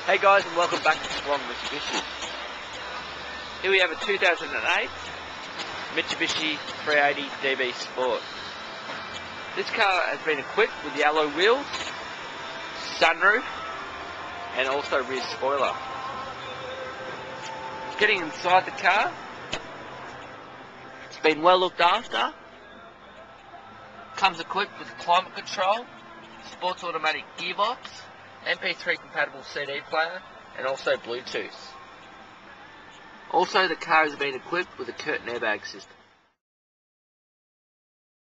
Hey guys, and welcome back to Strong Mitsubishi. Here we have a 2008 Mitsubishi 380 DB Sport. This car has been equipped with the alloy wheels, sunroof, and also rear spoiler. Getting inside the car, it's been well looked after. Comes equipped with climate control, sports automatic gearbox, MP3 compatible CD player, and also Bluetooth. Also, the car has been equipped with a curtain airbag system.